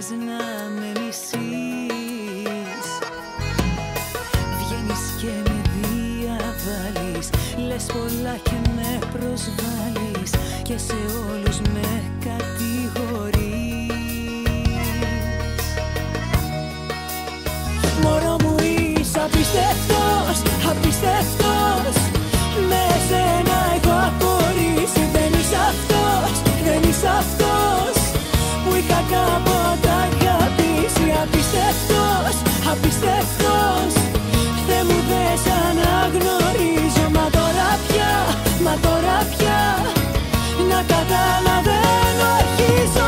να με μισείς. Βγαίνεις και με διαβάλεις, λες πολλά και με προσβάλεις και σε όλους με κατηγορείς. Μωρό μου είσαι απίστευτος, απίστευτος. Με σένα έχω απορήσει. Δεν είσαι αυτός, δεν είσαι αυτός που είχα κάποτε αγαπήσει. Απίστευτος, απίστευτος. Θεέ μου δεν σ' αναγνωρίζω. Μα τώρα πια να καταλαβαίνω αρχίζω.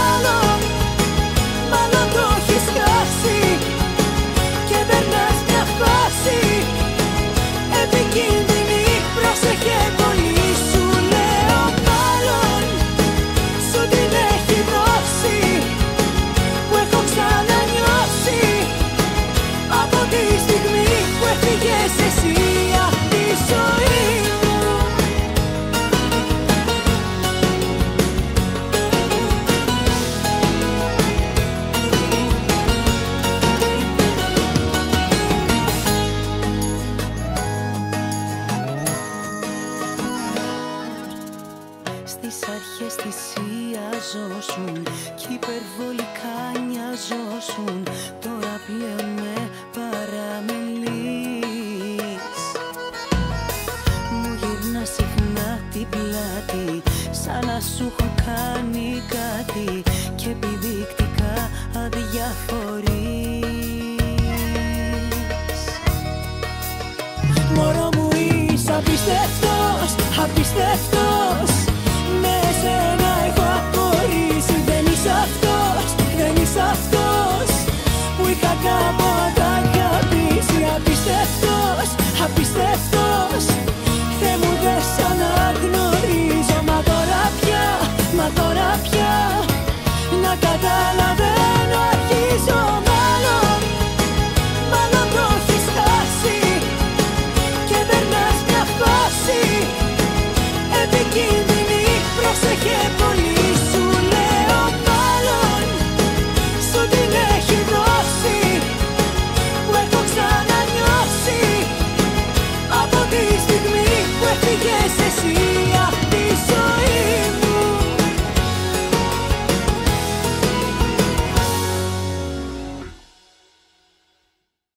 Μάλλον το έχεις χάσει και περνάς μια φάση επικίνδυνη, πρόσεχε πολύ σου λέω. Μάλλον σου την έχει δώσει που έχω ξανανιώσει από τη στιγμή που έφυγες εσύ απ' τη ζωή μου. Στις αρχές θυσιαζόσουν κι υπερβολικά νοιαζόσουν. Τώρα πλέον με παραμελείς. Μου γυρνά συχνά την πλάτη, σαν να σου έχω κάνει κάτι και επιδεικτικά αδιαφορείς. Μωρό μου είσαι απίστευτος, απίστευτος.